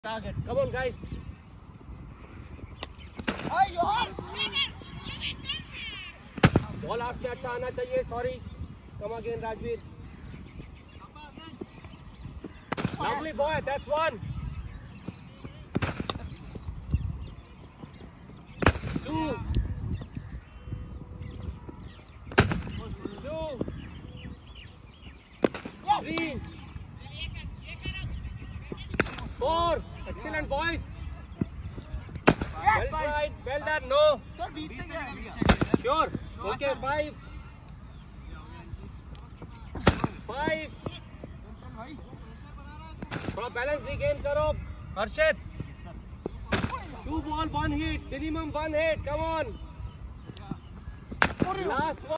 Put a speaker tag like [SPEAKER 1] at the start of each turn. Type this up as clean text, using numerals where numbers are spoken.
[SPEAKER 1] Target. Come on, guys. Ball आपसे अच्छा आना चाहिए. Sorry. Come again, Rajveer. Lovely boy. That's one. Two. Three. Four. Excellent, boys. Well tried. Well done. No. Sure. Okay. Five. थोड़ा balance regain करो. Harshit. 2 ball 1 hit. Minimum 1 hit. Come on. Last one.